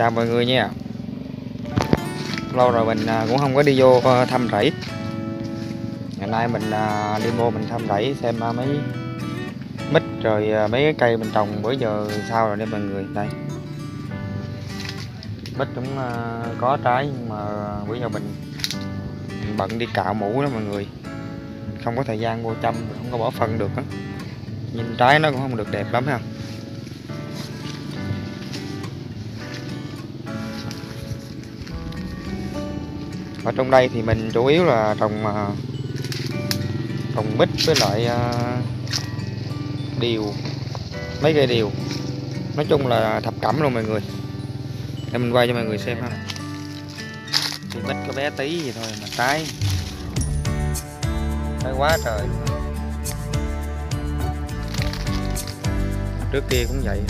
Chào mọi người nha. Lâu rồi mình cũng không có đi vô thăm rẫy. Ngày nay mình đi vô mình thăm rẫy xem mấy mít rồi mấy cái cây mình trồng bữa giờ sao rồi đây mọi người. Đây mít cũng có trái nhưng mà bữa giờ mình bận đi cạo mũ đó mọi người, không có thời gian vô chăm, không có bỏ phân được á, nhìn trái nó cũng không được đẹp lắm ha. Ở trong đây thì mình chủ yếu là trồng mít với lại điều, mấy cây điều, nói chung là thập cẩm luôn mọi người. Để mình quay cho mọi người xem ha. Thì mít có bé tí gì thôi mà trái quá trời luôn. Trước kia cũng vậy.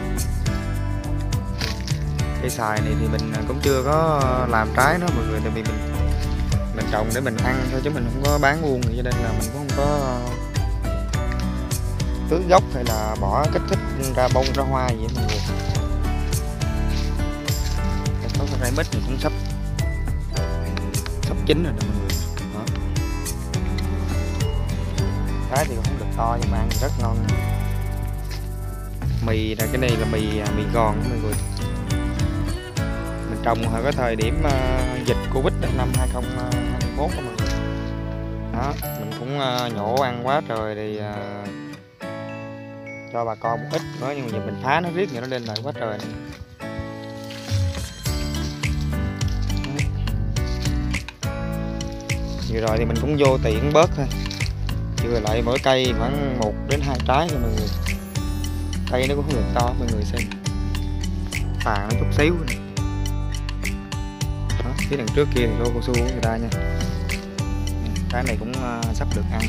Cây xoài này thì mình cũng chưa có làm trái đó mọi người, tại vì mình trồng để mình ăn thôi chứ mình không có bán buôn, cho nên là mình cũng không có tưới gốc hay là bỏ kích thích ra bông ra hoa gì mọi người. Có cái trái mít này cũng sắp chín rồi đó mọi người. Đó. Trái thì cũng không được to nhưng mà ăn rất ngon. Mì là cái này là mì gòn đó mọi người. Mình trồng hồi cái thời điểm dịch Covid năm 2021 đó mọi người. Đó, mình cũng nhổ ăn quá trời thì cho bà con một ít nữa, nhưng mà giờ mình phá nó riết rồi nó lên lại quá trời này. Vừa rồi thì mình cũng vô tiện bớt thôi, vừa lại mỗi cây khoảng 1 đến 2 trái cho mọi người. Cây nó cũng không được to mọi người xem, tàn nó chút xíu này. Đó, phía đằng trước kia thì lô cao su của người ta nha. Cái này cũng sắp được ăn,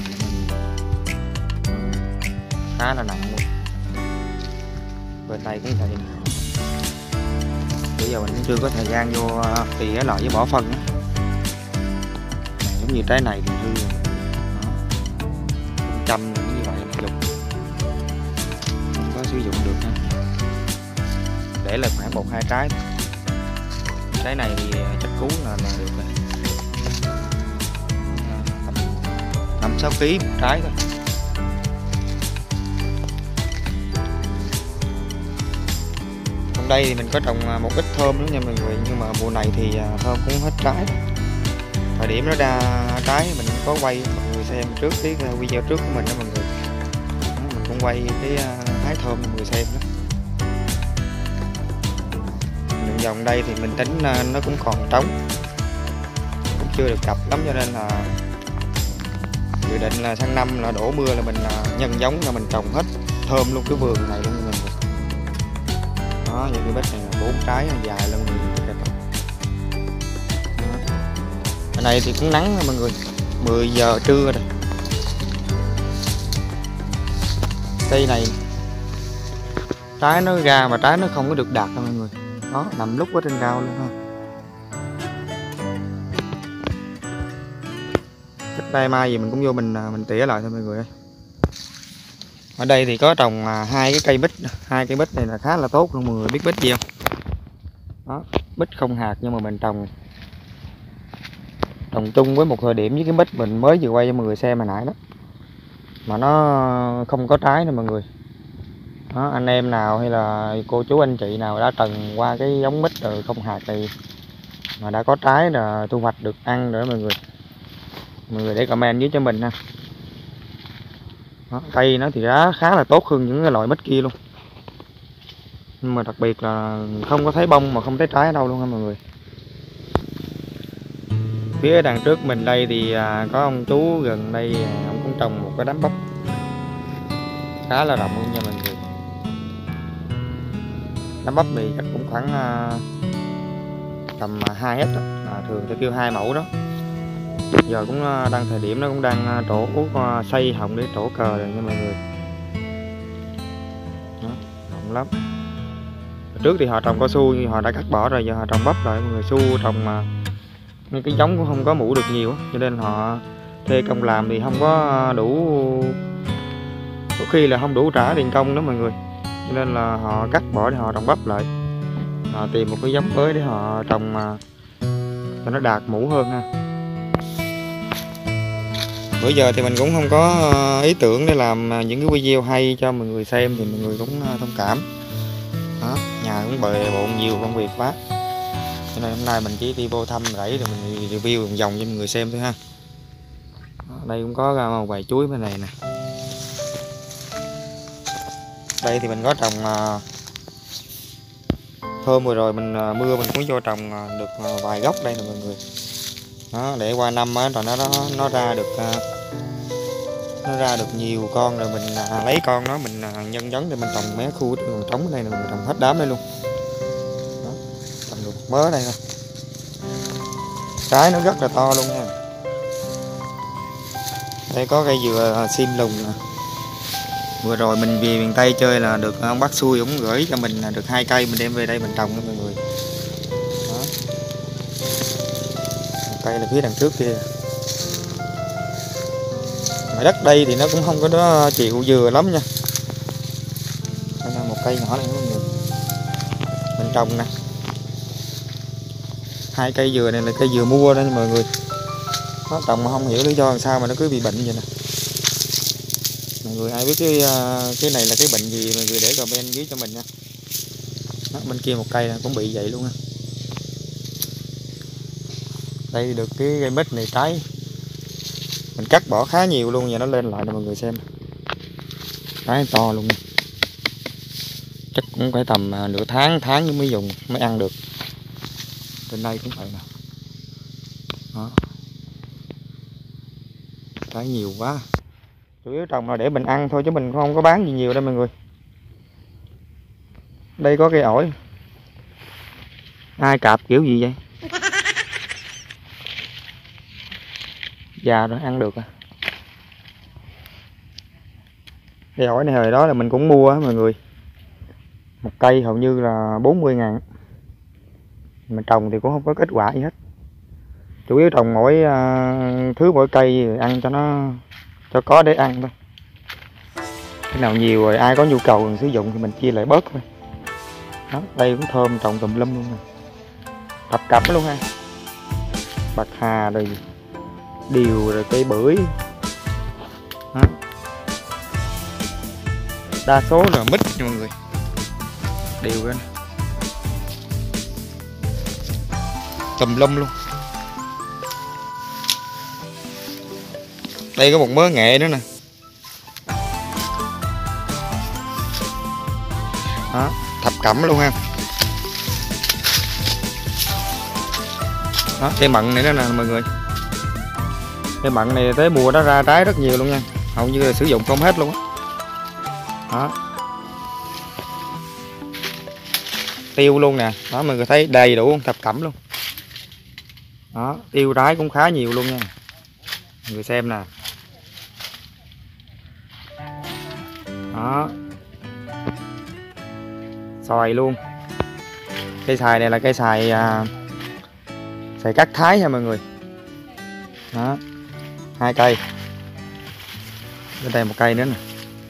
khá là nặng luôn. Bên đây cũng vậy. Bây giờ mình cũng chưa có thời gian vô tỉa lại với bỏ phân á. Giống như trái này thì hư rồi. Chăm như vậy là dùng không có sử dụng được ha. Để là khoảng 1-2 trái thôi. Trái này thì chắc cú là được rồi. 5-6 kg một trái thôi. Trong đây thì mình có trồng một ít thơm nữa nha mọi người, nhưng mà mùa này thì thơm cũng hết trái. Thời điểm nó ra trái mình cũng có quay mọi người xem trước cái video trước của mình đó mọi người. Mình cũng quay cái hái thơm mọi người xem đó. Đường vòng đây thì mình tính nó cũng còn trống, cũng chưa được cặp lắm, cho nên là dự định là sang năm là đổ mưa là mình nhân giống là mình trồng hết thơm luôn cái vườn này luôn mọi người. Đó, như cái bếp này là 4 trái dài luôn mọi người. Cái này thì cũng nắng mọi người, 10 giờ trưa rồi. Cây này trái nó ra mà trái nó không có được đạt đâu mọi người. Đó, nằm lúc ở trên cao luôn ha. Cách đây mai gì mình cũng vô mình tỉa lại thôi mọi người ơi. Ở đây thì có trồng 2 cái cây bích, 2 cây bích này là khá là tốt luôn mọi người, biết bích gì không? Đó, bích không hạt nhưng mà mình trồng chung với một thời điểm với cái bích mình mới vừa quay cho mọi người xem hồi nãy đó, mà nó không có trái nữa mọi người. Đó, anh em nào hay là cô chú anh chị nào đã trồng qua cái giống mít rồi không hạt này mà đã có trái là thu hoạch được ăn rồi đó mọi người để comment dưới cho mình ha. Đó, cây nó thì khá là tốt hơn những cái loại mít kia luôn, nhưng mà đặc biệt là không có thấy bông mà không thấy trái ở đâu luôn ha mọi người. Phía đằng trước mình đây thì có ông chú gần đây, ông cũng trồng một cái đám bắp khá là rộng luôn nha mọi người. Đám bắp này chắc cũng khoảng tầm 2 hết, thường tôi kêu 2 mẫu đó. Giờ cũng đang thời điểm nó cũng đang trổ xây hồng để trổ cờ rồi nha mọi người. Đó, rộng lắm. Trước thì họ trồng cao su nhưng họ đã cắt bỏ rồi, giờ họ trồng bắp lại mọi người. Su trồng nhưng cái giống cũng không có mũ được nhiều, cho nên họ thuê công làm thì không có đủ, có khi là không đủ trả tiền công đó mọi người, cho nên là họ cắt bỏ để họ trồng bắp lại. họ tìm một cái giống mới để họ trồng cho nó đạt mũ hơn ha. Bữa giờ thì mình cũng không có ý tưởng để làm những cái video hay cho mọi người xem, thì mọi người cũng thông cảm. Đó, nhà cũng bề bộn nhiều công việc quá, cho nên hôm nay mình chỉ đi vô thăm rẫy rồi mình review vòng vòng cho mọi người xem thôi ha. Đó, đây cũng có một vài chuối bên này nè. Đây thì mình có trồng thơm, vừa rồi mình mưa mình cũng vô trồng được vài gốc đây nè mọi người. Đó, để qua năm á rồi nó ra được nhiều con rồi mình lấy con nó mình nhân giống để mình trồng mấy khu trống đây nè, mình trồng hết đám đây luôn. Đó, trồng được mớ đây thôi. Trái nó rất là to luôn nha. Đây có cây dừa sim lùng nè. Vừa rồi mình về miền Tây chơi là được ông bác xui cũng gửi cho mình được 2 cây, mình đem về đây mình trồng đó mọi người. Đó. Một cây là phía đằng trước kia. Mà đất đây thì nó cũng không có đó chịu dừa lắm nha. Đây là một cây nhỏ này mọi người. Mình trồng nè. 2 cây dừa này là cây dừa mua đó nha mọi người. Nó trồng mà không hiểu lý do làm sao mà nó cứ bị bệnh vậy nè. Mọi người ai biết cái này là cái bệnh gì mọi người để comment dưới cho mình nha. Đó, bên kia một cây cũng bị vậy luôn ha. Đây được cái cây mít này trái mình cắt bỏ khá nhiều luôn, giờ nó lên lại để mọi người xem. Trái to luôn nha. Chắc cũng phải tầm nửa tháng mới dùng mới ăn được. Trên đây cũng vậy nè. Đó. Trái nhiều quá. Chủ yếu trồng là để mình ăn thôi chứ mình không có bán gì nhiều đâu mọi người. Đây có cây ổi. Ai cạp kiểu gì vậy? Già rồi ăn được à. Cây ổi này hồi đó là mình cũng mua á mọi người. Một cây hầu như là 40.000. Mình trồng thì cũng không có kết quả gì hết. Chủ yếu trồng mỗi mỗi cây ăn cho có để ăn thôi. Cái nào nhiều rồi ai có nhu cầu sử dụng thì mình chia lại bớt thôi. Đó, đây cũng thơm trồng tùm lum luôn nè. Thập cẩm luôn ha. Bạc hà rồi điều rồi cây bưởi. Đó. Đa số là mít nha mọi người. Điều lên. Tùm lum luôn. Đây có một mớ nghệ nữa nè. Đó, thập cẩm luôn ha. Đó, cây mận này đó nè mọi người. Cây mận này tới mùa nó ra trái rất nhiều luôn nha. Hầu như là sử dụng không hết luôn á. Đó. Tiêu luôn nè. Đó mọi người thấy đầy đủ thập cẩm luôn. Đó, tiêu trái cũng khá nhiều luôn nha. Mọi người xem nè. Đó. Xoài luôn. Cây xoài này là cây xoài xoài cắt Thái nha mọi người. Đó. 2 cây. Bên đây một cây nữa nè.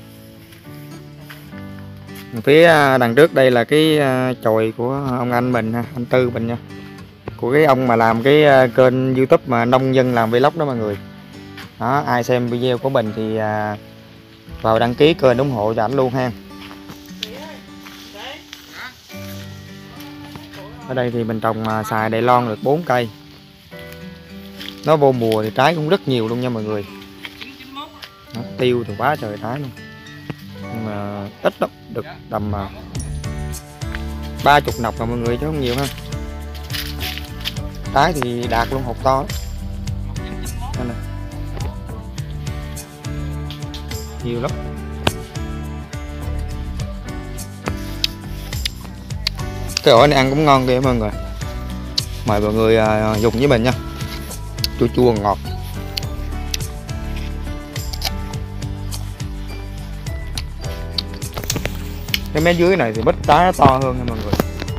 Phía đằng trước đây là cái chòi của ông anh mình ha, anh Tư mình nha. Của cái ông mà làm cái kênh YouTube mà nông dân làm vlog đó mọi người. Đó, ai xem video của mình thì vào đăng ký kênh ủng hộ cho ảnh luôn ha. Ở đây thì mình trồng xài Đài Loan được 4 cây. Nó vô mùa thì trái cũng rất nhiều luôn nha mọi người. Đó, tiêu thì quá trời trái luôn. Nhưng mà ít lắm, được tầm 30 nọc mà mọi người chứ không nhiều ha. Trái thì đạt luôn, hột to lắm. Đây nè. Nhiều lắm. Cái ổi này ăn cũng ngon kìa mọi người. Mời mọi người dùng với mình nha. Chua chua ngọt. Cái mé dưới này thì bít trái nó to hơn nha mọi người.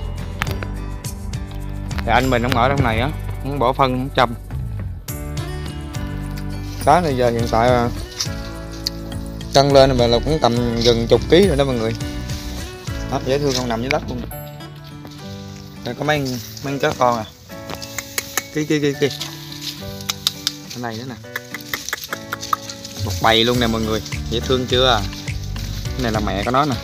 Thì anh mình không ở trong này á, không bỏ phân không chăm. Cá này giờ hiện tại cân lên mà là cũng tầm gần 10 kg rồi đó mọi người. Đó, dễ thương không nằm dưới đất luôn. Đây có mấy chó con à. Cái cái này nữa nè, một bầy luôn nè mọi người, dễ thương chưa. Cái này là mẹ của nó nè.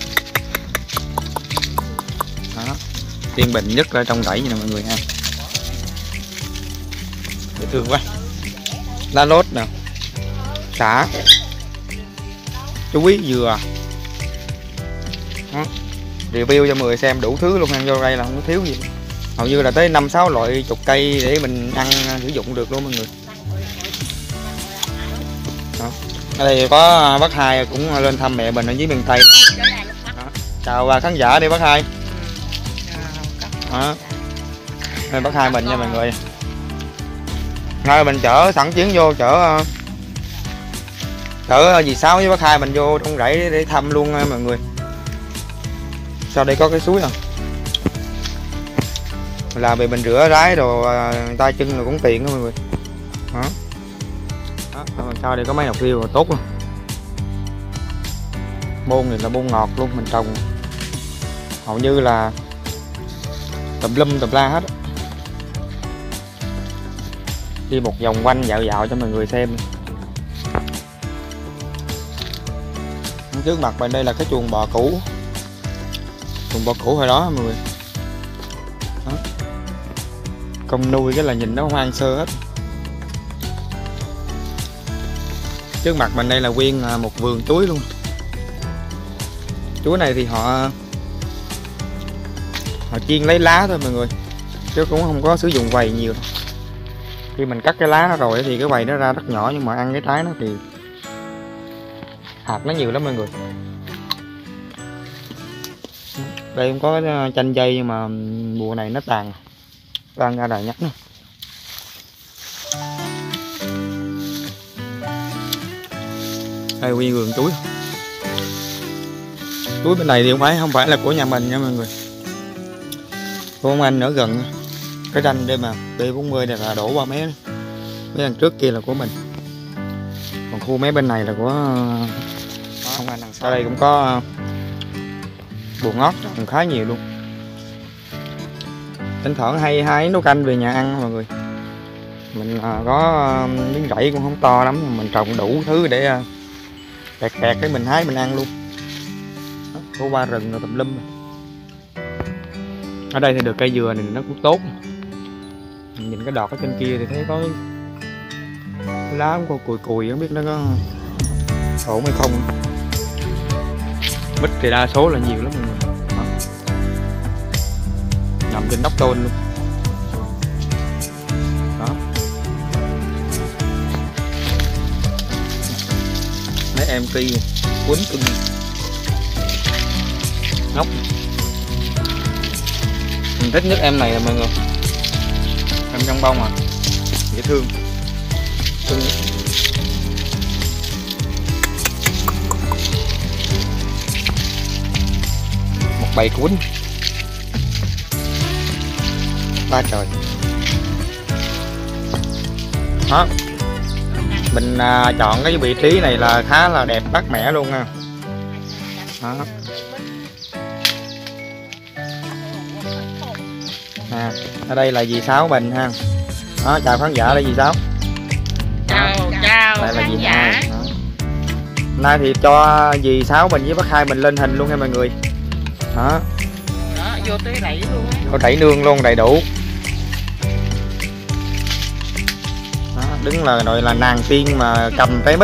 Đó, yên bình nhất ở trong rẫy như nè mọi người ha, dễ thương quá. Lá lốt nè, xả, chuối, dừa. Đó, review cho mọi người xem đủ thứ luôn ha, vô đây là không có thiếu gì, hầu như là tới 5-6 loại chục cây để mình ăn sử dụng được luôn mọi người. Đó. Ở đây có bác Hai cũng lên thăm mẹ mình ở dưới miền Tây. Đó. Chào khán giả đi bác Hai. Đó. Đây bác Hai mình nha mọi người. Ngay mình chở sẵn chuyến vô chở dì Sáu với bác Hai mình vô trong rẫy để thăm luôn mọi người. Sau đây có cái suối à, làm về mình rửa rái đồ tay chân rồi cũng tiện đó mọi người. Đó. Đó. Sau đây có mấy nọc riêu tốt luôn. Bôn này là bôn ngọt luôn, mình trồng hầu như là tùm lum tùm la hết. Đi một vòng quanh dạo cho mọi người xem. Trước mặt bên đây là cái chuồng bò cũ, chuồng bò cũ hồi đó mọi người. Đó. Công nuôi cái là nhìn nó hoang sơ hết. Trước mặt mình đây là nguyên một vườn chuối luôn. Chuối này thì họ chiên lấy lá thôi mọi người, chứ cũng không có sử dụng vầy nhiều đâu. Khi mình cắt cái lá nó rồi thì cái vầy nó ra rất nhỏ, nhưng mà ăn cái trái nó thì hạt nó nhiều lắm mọi người. Đây cũng có chanh dây, nhưng mà mùa này nó tàn ra đời nhắc nữa. Đây nguyên vườn chuối. Chuối bên này thì không phải là của nhà mình nha mọi người, của ông anh ở gần cái ranh đây mà B40 này là đổ qua mấy đằng trước kia là của mình, còn khu mấy bên này là của ông anh đằng sau. Ở đây cũng có bùa ngót trồng khá nhiều luôn, thỉnh thoảng hay hái nấu canh về nhà ăn mọi người. Mình có miếng rẫy cũng không to lắm, nhưng mình trồng đủ thứ để kẹt cái mình hái mình ăn luôn. Đó, có qua rừng rồi tùm lum. Ở đây thì được cây dừa này nó cũng tốt. Mình nhìn cái đọt ở trên kia thì thấy có cái lá cũng có cùi không biết nó có ổn hay không. Mít thì đa số là nhiều lắm mọi người. Đó. Nằm trên nóc tôn luôn. Đó. Mấy em kia cuốn cưng ngốc. Mình thích nhất em này là mọi người, em trong bông à, dễ thương. Một bầy cuốn ba trời. Đó, mình chọn cái vị trí này là khá là đẹp mát mẻ luôn ha. Đó. Ở đây là dì Sáu mình ha. Đó, chào khán giả đây dì Sáu. Chào đây là khán dì giả. Hai. Hôm nay thì cho dì Sáu mình với bác Hai mình lên hình luôn nha mọi người. Đó. Đó, vô tới rẫy luôn á. Có đẩy nương luôn đầy đủ. Đó, đứng là đội là nàng tiên mà cầm trái mít.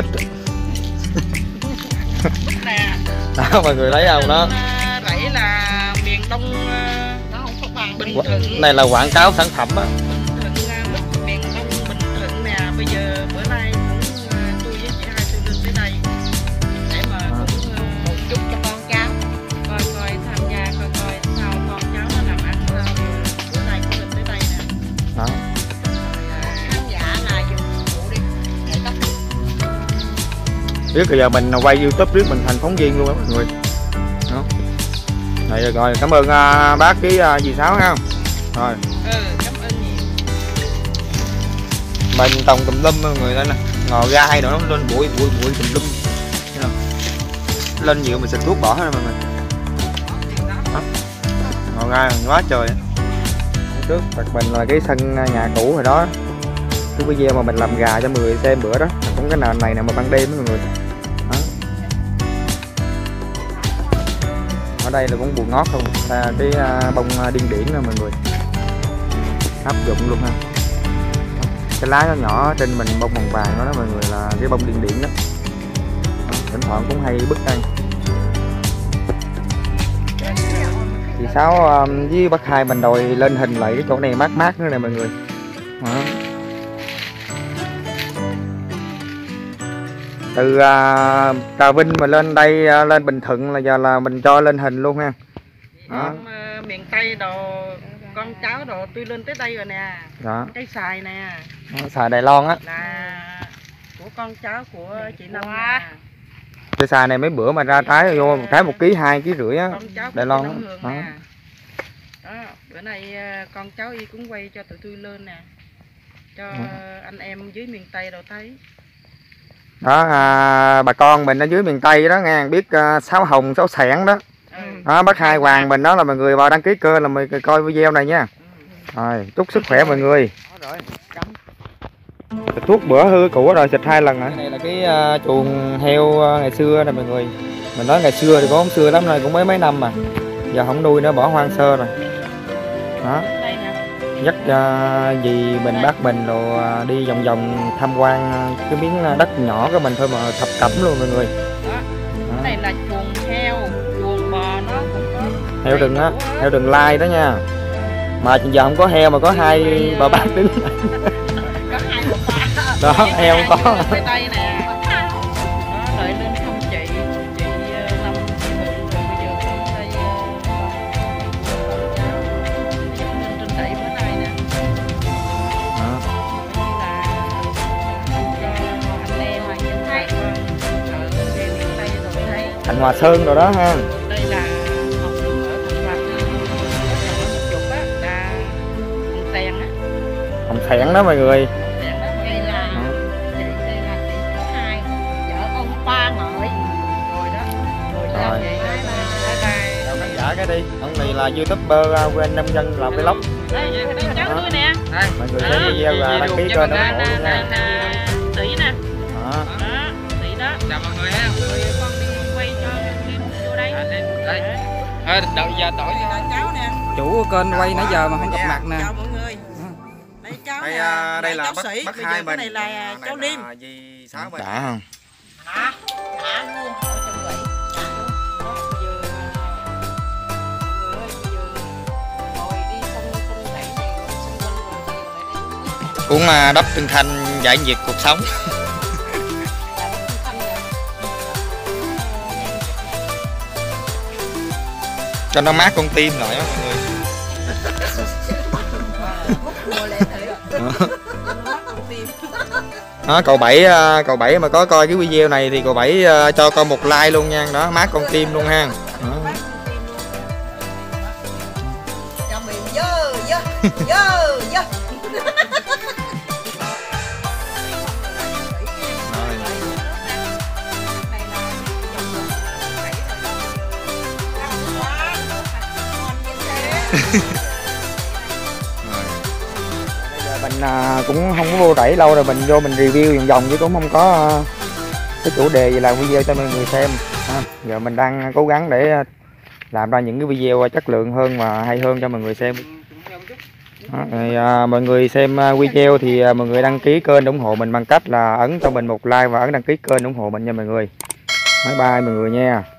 Nè. Đó mọi người thấy không đó. Rẫy là miền Đông, nó không có bằng Bình Thuận. Này là quảng cáo sản phẩm á. Bình Thuận, mít miền Đông Bình Thuận nè. Bây giờ bữa nay cũng tôi với chị Hai tôi lên tới đây để mà cũng chúc cho con cháu coi tham gia coi sao con cháu nó làm ăn sao. Bữa nay cũng lên tới đây nè. Đó. Khán giả là dùng phụ đi để tóc. Biết bây giờ mình quay YouTube biết mình thành phóng viên luôn á mọi người. Đó. Này rồi, cảm ơn bác với dì Sáu ha. Rồi. Cảm ơn nhiều. Mình trồng tùm lum mọi người, đây nè, ngò gai nữa nó lên bụi tùm lum. Lên nhiều mình xịt thuốc bỏ hết rồi mọi người. Đó. Ngò gai quá trời. trước mặt mình là cái sân nhà cũ hồi đó, cái video mà mình làm gà cho mọi người xem bữa đó, cũng cái nền này nè mà ban đêm đó mọi người. Đó. Ở đây là cũng bùn ngót không, cái bông điên điển nè mọi người, áp dụng luôn ha. Cái lá nó nhỏ trên mình bông màu vàng đó, mọi người, là cái bông điên điển đó. Thỉnh thoảng cũng hay bứt đây. Thì Sáu với bác Hai mình đòi lên hình lại cái chỗ này mát mát nữa nè mọi người. Đó. Từ Trà Vinh mà lên đây lên Bình Thuận là giờ là mình cho lên hình luôn ha. Đó. Miền Tây đồ con cháu đồ tôi lên tới đây rồi nè. Đó. Cái xài nè. Đó, xài Đài Loan á. Là của con cháu của chị Năm. Cái xài này mấy bữa mà ra trái vô trái 1 kg 2,5 kg á. Con cháu Đài Loan á. Đó. Đó, bữa nay con cháu y cũng quay cho tụi tôi lên nè. Cho anh em dưới miền Tây đâu thấy. Đó, bà con mình ở dưới miền Tây đó nghe, biết Sáu Hồng, Sáu Sẻn đó. Đó, bác Hai Hoàng mình đó là mọi người vào đăng ký kênh là mình coi video này nha. Rồi, chúc sức khỏe mọi người. Xịt thuốc bữa hư cũ rồi, xịt 2 lần hả? Cái này là cái chuồng heo ngày xưa nè mọi người. Mình nói ngày xưa thì cũng không xưa lắm, rồi cũng mấy năm mà. Giờ không nuôi nữa, bỏ hoang sơ rồi. Đó. Dắt dì mình bác mình rồi đi vòng vòng tham quan cái miếng đất nhỏ của mình thôi mà thập cẩm luôn mọi người. Đó. Cái này là chuồng heo, chuồng bò nó cũng có. Heo rừng á, heo rừng lai đó nha. Mà giờ không có heo mà có 2 bà bác đứng. Có 2 bà bác. Đó, heo không có. Đây nè. Đó, đợi lên thăm chị Năm chị Mượn rồi bây giờ con đây trên đẩy bữa nay nè. Đó. Anh em mà nhìn thấy ở về miền Tây rồi thấy. Thành Hòa Sơn rồi đó ha. Đây là học đường ở Thành Hòa một chục á, là Hồng Tèn á. Hồng Thẹn đó mọi người. Đây là chị, đây là chị thứ hai, vợ ông Ba Ngợi. Rồi đó. Rồi sao Rồi. vậy? Bye bye. Chào khán giả cái đi. Ông này là YouTuber quên nông dân làm vlog. Đây cháu tôi nè. Mọi người xem video là đăng ký kênh ủng hộ luôn nha. Tỷ nè. Đó. Đó, tỷ đó. Chào mọi người ha. Rồi con đi quay cho phim vô đây. Đây. Đợi giờ đổi cháu nè. Chủ kênh quay nãy giờ mà không gặp mặt nè. Chào mọi người. Đây cháu Đây, nè. đây là cháu bác Sĩ. Hai Bây giờ mình. cái này là cháu Liêm. Dì Sáu mình. Đã không? Đã luôn. Ở trong vậy. Đó, bây giờ ngồi đi sân đẩy này, xung quanh rồi Cũng đắp tinh thanh giải nhiệt cuộc sống. Cho nó mát con tim lại á mọi người. Đó, cậu Bảy mà có coi cái video này thì cậu Bảy cho con 1 like luôn nha. Đó, mát con tim luôn ha. Đó. cho mình dơ dơ dơ dơ. Bây giờ mình cũng không có vô đẩy lâu rồi, mình vô mình review vòng vòng chứ cũng không có cái chủ đề gì làm video cho mọi người xem. Giờ mình đang cố gắng để làm ra những cái video chất lượng hơn và hay hơn cho mọi người xem. Đó, rồi, mọi người xem video thì mọi người đăng ký kênh ủng hộ mình bằng cách là ấn cho mình 1 like và ấn đăng ký kênh ủng hộ mình nha mọi người. Bye bye mọi người nha.